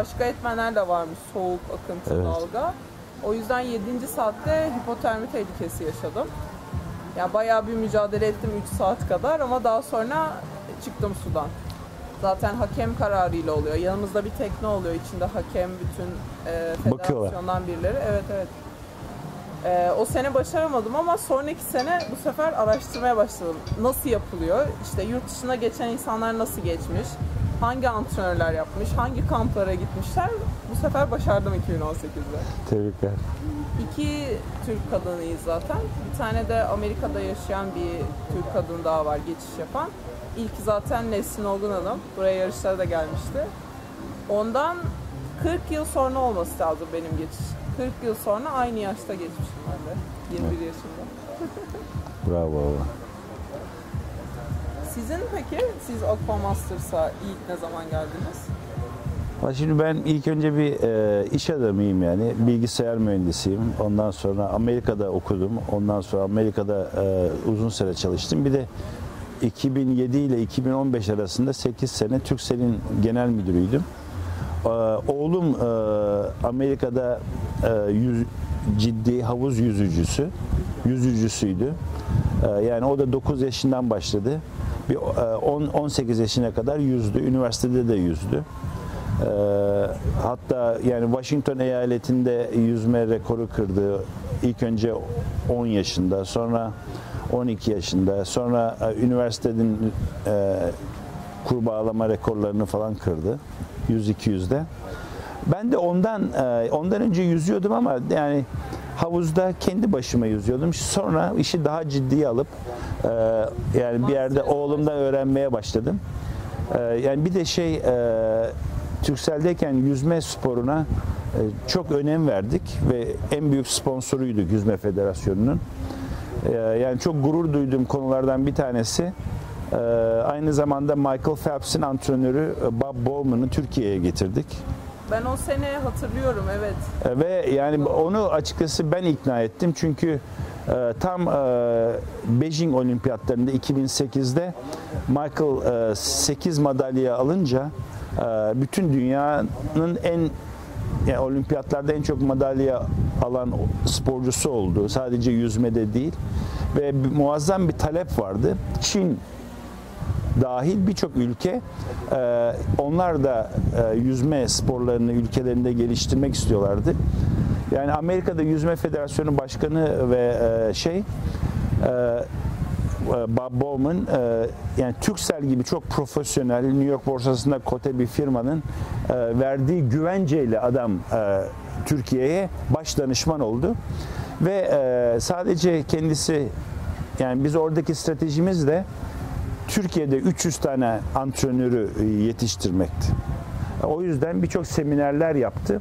başka etmenler de varmış. Soğuk, akıntı, Evet. dalga. O yüzden 7. saatte hipotermi tehlikesi yaşadım. Ya bayağı bir mücadele ettim 3 saat kadar ama daha sonra çıktım sudan. Zaten hakem kararıyla oluyor. Yanımızda bir tekne oluyor. İçinde hakem, bütün federasyondan birileri. Evet, evet. O sene başaramadım ama sonraki sene bu sefer araştırmaya başladım. Nasıl yapılıyor? İşte yurt dışına geçen insanlar nasıl geçmiş? Hangi antrenörler yapmış? Hangi kamplara gitmişler? Bu sefer başardım 2018'de. Tebrikler. 2 Türk kadınıyız zaten. Bir tane de Amerika'da yaşayan bir Türk kadın daha var geçiş yapan. İlki zaten Nesrin Olgun Hanım. Buraya yarışlara da gelmişti. Ondan 40 yıl sonra olması lazım benim geçiş. 40 yıl sonra aynı yaşta geçmişim ben de. 21 yaşında. Bravo. Sizin peki? Siz Aquamasters'a ilk ne zaman geldiniz? Şimdi ben ilk önce bir iş adamıyım yani. Bilgisayar mühendisiyim. Ondan sonra Amerika'da okudum. Ondan sonra Amerika'da uzun süre çalıştım. Bir de 2007 ile 2015 arasında 8 sene Turkcell'in genel müdürüydüm. Oğlum Amerika'da ciddi havuz yüzücüsüydü. Yani o da 9 yaşından başladı. Bir 18 yaşına kadar yüzdü. Üniversitede de yüzdü. Hatta yani Washington eyaletinde yüzme rekoru kırdı. İlk önce 10 yaşında, sonra 12 yaşında, sonra üniversitenin kurbağalama rekorlarını falan kırdı. 100-200'de. Ben de ondan önce yüzüyordum ama yani havuzda kendi başıma yüzüyordum. Sonra işi daha ciddiye alıp yani bir yerde oğlumdan öğrenmeye başladım. Yani bir de Turkcell'deyken yüzme sporuna çok önem verdik ve en büyük sponsoruyduk Yüzme Federasyonu'nun. Yani çok gurur duyduğum konulardan bir tanesi. Aynı zamanda Michael Phelps'in antrenörü Bob Bowman'ı Türkiye'ye getirdik. Ben o sene hatırlıyorum, evet. Ve yani onu açıkçası ben ikna ettim çünkü tam Beijing Olimpiyatlarında 2008'de Michael 8 madalya alınca bütün dünyanın yani olimpiyatlarda en çok madalya alan sporcusu oldu. Sadece yüzmede değil. Ve muazzam bir talep vardı. Çin dahil birçok ülke onlar da yüzme sporlarını ülkelerinde geliştirmek istiyorlardı. Yani Amerika'da Yüzme Federasyonu Başkanı ve Bob Bowman yani Turkcell gibi çok profesyonel New York borsasında kote bir firmanın verdiği güvenceyle adam Türkiye'ye baş danışman oldu ve sadece kendisi yani biz oradaki stratejimiz de Türkiye'de 300 tane antrenörü yetiştirmekti. O yüzden birçok seminerler yaptı.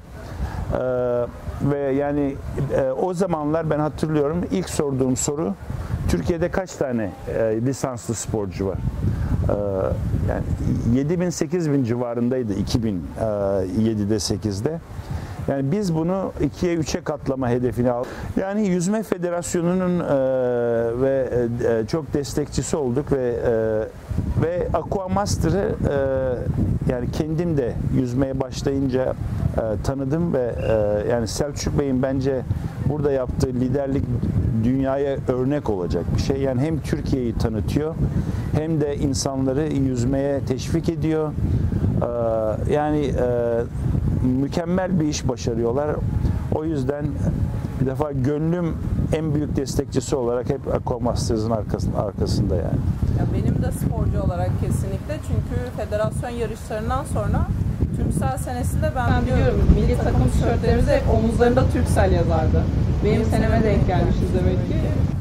Ve yani o zamanlar ben hatırlıyorum ilk sorduğum soru Türkiye'de kaç tane lisanslı sporcu var? Yani 7.000-8.000 civarındaydı 2007'de 8'de. Yani biz bunu 2'ye 3'e katlama hedefini aldık. Yani Yüzme Federasyonu'nun ve çok destekçisi olduk ve Aquamaster'ı yani kendim de yüzmeye başlayınca tanıdım ve yani Selçuk Bey'in bence burada yaptığı liderlik dünyaya örnek olacak bir şey. Yani hem Türkiye'yi tanıtıyor hem de insanları yüzmeye teşvik ediyor. Yani mükemmel bir iş başarıyorlar. O yüzden bir defa gönlüm en büyük destekçisi olarak hep Aquamasters'ın arkasında yani. Ya benim de sporcu olarak kesinlikle çünkü federasyon yarışlarından sonra Turkcell senesinde ben biliyorum milli takım tişörtlerimizde hep omuzlarında Turkcell yazardı. Benim seneme denk gelmişiz demek ki.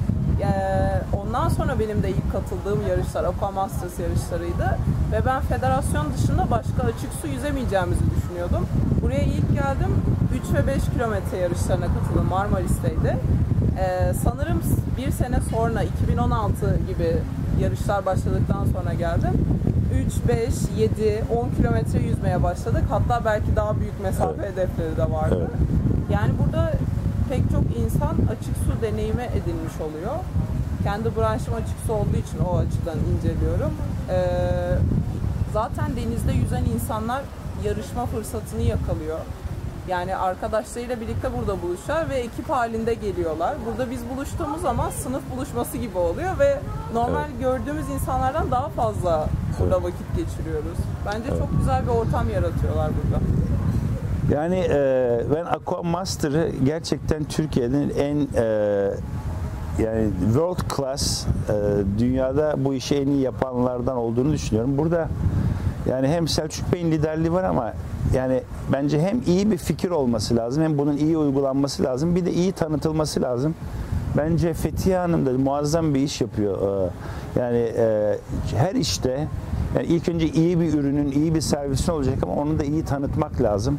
Ondan sonra benim de ilk katıldığım yarışlar Aquamasters yarışlarıydı ve ben federasyon dışında başka açık su yüzemeyeceğimizi düşünüyordum. Buraya ilk geldim 3 ve 5 kilometre yarışlarına katıldım, Marmaris'teydi. Sanırım bir sene sonra 2016 gibi yarışlar başladıktan sonra geldim. 3, 5, 7, 10 kilometre yüzmeye başladık. Hatta belki daha büyük mesafe hedefleri de vardı. Evet. Yani burada pek çok insan açık su deneyimi edinmiş oluyor. Kendi branşım açık su olduğu için o açıdan inceliyorum. Zaten denizde yüzen insanlar yarışma fırsatını yakalıyor. Yani arkadaşlarıyla birlikte burada buluşuyor ve ekip halinde geliyorlar. Burada biz buluştuğumuz zaman sınıf buluşması gibi oluyor ve normal gördüğümüz insanlardan daha fazla burada vakit geçiriyoruz. Bence çok güzel bir ortam yaratıyorlar burada. Yani ben Aqua Master'ı gerçekten Türkiye'nin en yani world class dünyada bu işi en iyi yapanlardan olduğunu düşünüyorum. Burada yani hem Selçuk Bey'in liderliği var ama yani bence hem iyi bir fikir olması lazım hem bunun iyi uygulanması lazım. Bir de iyi tanıtılması lazım. Bence Fethiye Hanım da muazzam bir iş yapıyor. Yani her işte yani ilk önce iyi bir ürünün, iyi bir servisin olacak ama onu da iyi tanıtmak lazım.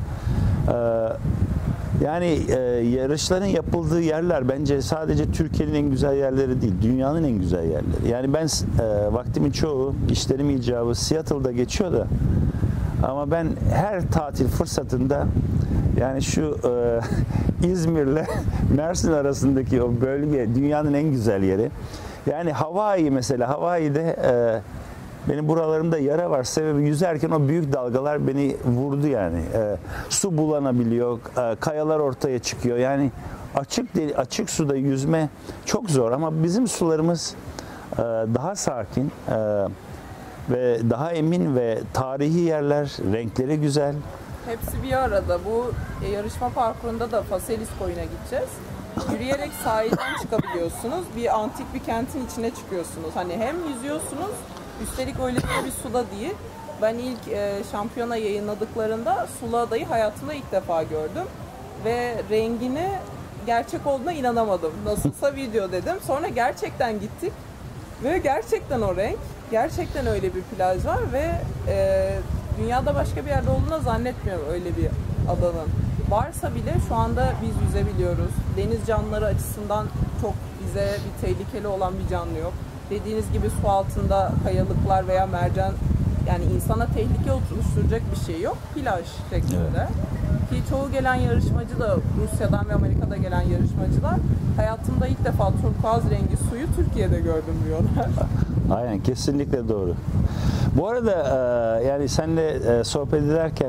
Yani yarışların yapıldığı yerler bence sadece Türkiye'nin en güzel yerleri değil, dünyanın en güzel yerleri. Yani ben vaktimin çoğu, işlerim icabı Seattle'da geçiyor da ama ben her tatil fırsatında yani şu İzmir'le Mersin arasındaki o bölge dünyanın en güzel yeri. Yani Hawaii mesela, Hawaii'de benim buralarımda yara var. Sebebi yüzerken o büyük dalgalar beni vurdu yani. Su bulanabiliyor, kayalar ortaya çıkıyor. Yani açık suda yüzme çok zor ama bizim sularımız daha sakin ve daha emin ve tarihi yerler, renkleri güzel. Hepsi bir arada. Bu yarışma parkurunda da Faselis Koyu'na gideceğiz. Yürüyerek sahilden çıkabiliyorsunuz. Bir antik bir kentin içine çıkıyorsunuz. Hani hem yüzüyorsunuz, üstelik öyle bir suda değil. Ben ilk şampiyona yayınladıklarında sulu adayı hayatımda ilk defa gördüm. Ve rengini gerçek olduğuna inanamadım. Nasılsa video dedim. Sonra gerçekten gittik. Ve gerçekten o renk. Gerçekten öyle bir plaj var ve dünyada başka bir yerde olduğunu zannetmiyorum öyle bir adanın. Varsa bile şu anda biz yüzebiliyoruz. Deniz canlıları açısından çok bize bir tehlikeli olan bir canlı yok. Dediğiniz gibi su altında kayalıklar veya mercan yani insana tehlike oluşturacak bir şey yok. Plaj şeklinde. Evet. Ki çoğu gelen yarışmacı da Rusya'dan ve Amerika'da gelen yarışmacılar hayatımda ilk defa turkuaz rengi suyu Türkiye'de gördüm diyorlar. Aynen kesinlikle doğru. Bu arada yani seninle sohbet ederken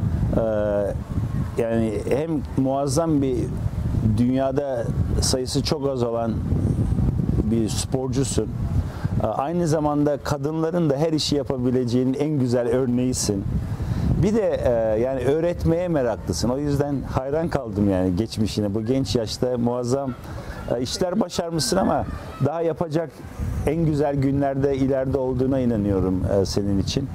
yani hem muazzam bir dünyada sayısı çok az olan bir sporcusun. Aynı zamanda kadınların da her işi yapabileceğinin en güzel örneğisin. Bir de yani öğretmeye meraklısın. O yüzden hayran kaldım yani geçmişine. Bu genç yaşta muazzam işler başarmışsın ama daha yapacak en güzel günlerde ileride olduğuna inanıyorum senin için.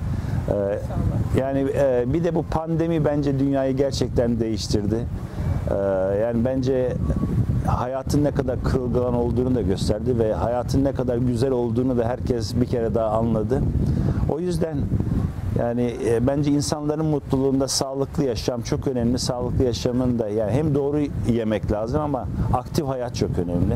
Yani bir de bu pandemi bence dünyayı gerçekten değiştirdi. Yani bence hayatın ne kadar kırılgan olduğunu da gösterdi ve hayatın ne kadar güzel olduğunu da herkes bir kere daha anladı. O yüzden yani bence insanların mutluluğunda sağlıklı yaşam çok önemli. Sağlıklı yaşamın da yani hem doğru yemek lazım ama aktif hayat çok önemli.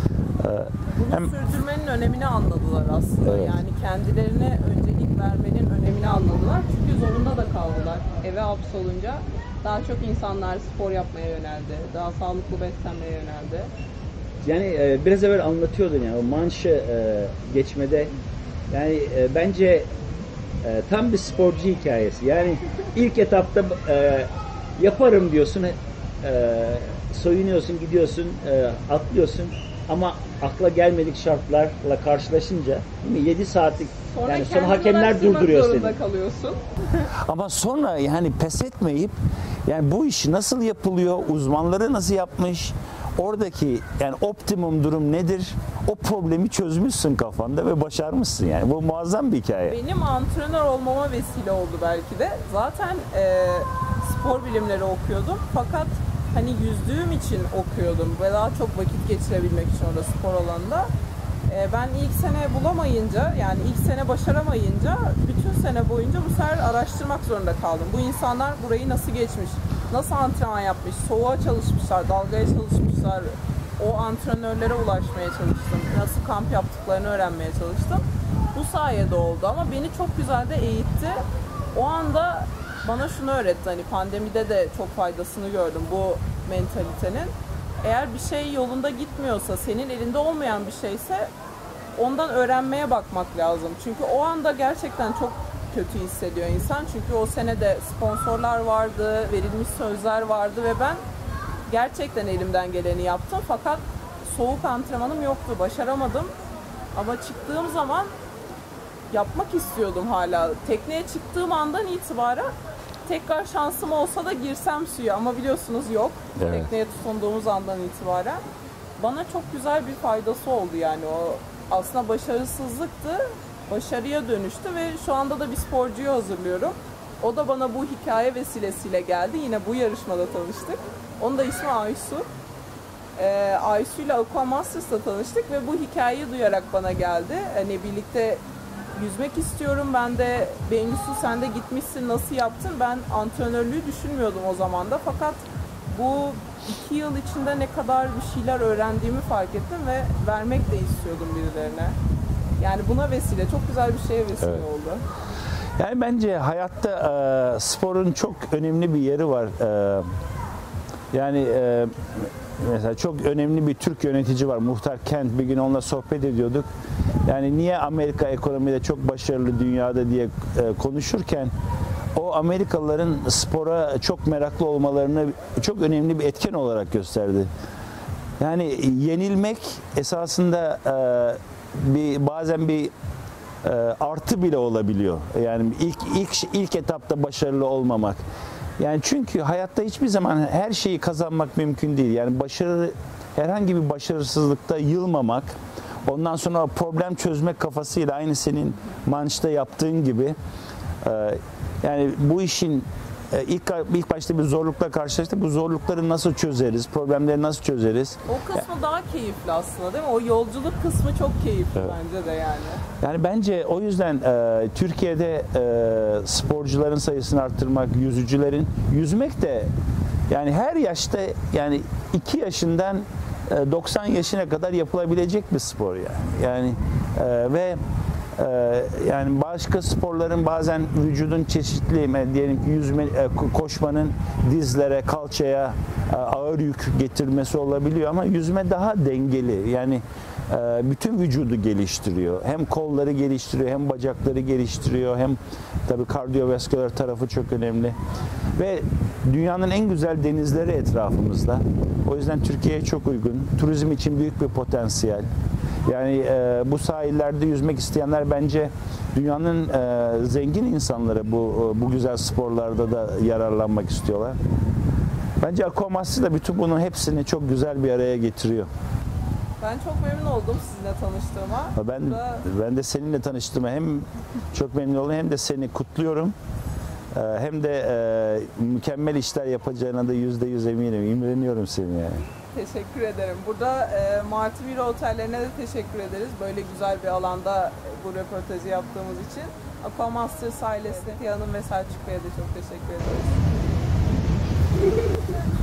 Bunu sürdürmenin önemini anladılar aslında. Evet. Yani kendilerine öncelik vermenin önemini anladılar. Çünkü zorunda da kaldılar. Eve hapsolunca daha çok insanlar spor yapmaya yöneldi. Daha sağlıklı beslenmeye yöneldi. Yani biraz evvel anlatıyordun yani o manşı geçmede yani bence tam bir sporcu hikayesi. Yani ilk etapta yaparım diyorsun, soyunuyorsun, gidiyorsun, atlıyorsun ama akla gelmedik şartlarla karşılaşınca 7 saatlik sonra hakemler durduruyor seni. Kalıyorsun. Ama sonra yani pes etmeyip yani bu iş nasıl yapılıyor, uzmanları nasıl yapmış, oradaki yani optimum durum nedir? O problemi çözmüşsün kafanda ve başarmışsın yani. Bu muazzam bir hikaye. Benim antrenör olmama vesile oldu belki de. Zaten spor bilimleri okuyordum. Fakat hani yüzdüğüm için okuyordum ve daha çok vakit geçirebilmek için orada spor alanında. Ben ilk sene bulamayınca yani ilk sene başaramayınca bütün sene boyunca bu sefer araştırmak zorunda kaldım. Bu insanlar burayı nasıl geçmiş, nasıl antrenman yapmış, soğuğa çalışmışlar, dalgaya çalışmışlar. O antrenörlere ulaşmaya çalıştım. Nasıl kamp yaptıklarını öğrenmeye çalıştım. Bu sayede oldu ama beni çok güzel de eğitti. O anda bana şunu öğretti. Hani pandemide de çok faydasını gördüm bu mentalitenin. Eğer bir şey yolunda gitmiyorsa, senin elinde olmayan bir şeyse ondan öğrenmeye bakmak lazım. Çünkü o anda gerçekten çok kötü hissediyor insan. Çünkü o sene de sponsorlar vardı, verilmiş sözler vardı ve ben gerçekten elimden geleni yaptım. Fakat soğuk antrenmanım yoktu, başaramadım. Ama çıktığım zaman yapmak istiyordum hala. Tekneye çıktığım andan itibaren tekrar şansım olsa da girsem suya ama biliyorsunuz yok. Evet. Tekneye tutunduğumuz andan itibaren. Bana çok güzel bir faydası oldu yani o aslında başarısızlıktı, başarıya dönüştü ve şu anda da bir sporcuyu hazırlıyorum. O da bana bu hikaye vesilesiyle geldi. Yine bu yarışmada tanıştık. Onun da ismi Aysu. Aysu ile Aqua Masters'ta tanıştık ve bu hikayeyi duyarak bana geldi. Hani birlikte yüzmek istiyorum. Ben de Bengüsü sen de gitmişsin nasıl yaptın? Ben antrenörlüğü düşünmüyordum o zaman da. Fakat bu 2 yıl içinde ne kadar bir şeyler öğrendiğimi fark ettim ve vermek de istiyordum birilerine. Yani buna vesile, çok güzel bir şeye vesile Evet. oldu. Yani bence hayatta sporun çok önemli bir yeri var. Yani mesela çok önemli bir Türk yönetici var, Muhtar Kent. Bir gün onunla sohbet ediyorduk. Yani niye Amerika ekonomide çok başarılı dünyada diye konuşurken o Amerikalıların spora çok meraklı olmalarını çok önemli bir etken olarak gösterdi. Yani yenilmek esasında bazen bir artı bile olabiliyor. Yani ilk etapta başarılı olmamak. Yani çünkü hayatta hiçbir zaman her şeyi kazanmak mümkün değil. Yani herhangi bir başarısızlıkta yılmamak, ondan sonra problem çözmek kafasıyla aynı senin Manş'ta yaptığın gibi yani bu işin ilk başta bir zorlukla karşılaştık. Bu zorlukları nasıl çözeriz? Problemleri nasıl çözeriz? O kısmı daha keyifli aslında değil mi? O yolculuk kısmı çok keyifli bence de yani. Yani bence o yüzden Türkiye'de sporcuların sayısını arttırmak, yüzmek de yani her yaşta yani 2 yaşından 90 yaşına kadar yapılabilecek bir spor yani. Yani ve yani başka sporların bazen vücudun çeşitli diyelim ki koşmanın dizlere, kalçaya ağır yük getirmesi olabiliyor ama yüzme daha dengeli. Yani bütün vücudu geliştiriyor. Hem kolları geliştiriyor, hem bacakları geliştiriyor, hem tabii kardiyovasküler tarafı çok önemli. Ve dünyanın en güzel denizleri etrafımızda. O yüzden Türkiye'ye çok uygun. Turizm için büyük bir potansiyel. Yani bu sahillerde yüzmek isteyenler bence dünyanın zengin insanları bu güzel sporlarda da yararlanmak istiyorlar. Bence Aquamasters da bütün bunun hepsini çok güzel bir araya getiriyor. Ben çok memnun oldum sizinle tanıştığıma. Ben de seninle tanıştığıma hem çok memnun oldum hem de seni kutluyorum. Hem de mükemmel işler yapacağına da %100 eminim. İmreniyorum seni yani. Teşekkür ederim. Burada Martı Villa Otellerine de teşekkür ederiz. Böyle güzel bir alanda bu röportajı yaptığımız için. Aqua Masters ailesine, Hanım ve Selçuk Bey'e de çok teşekkür ederiz.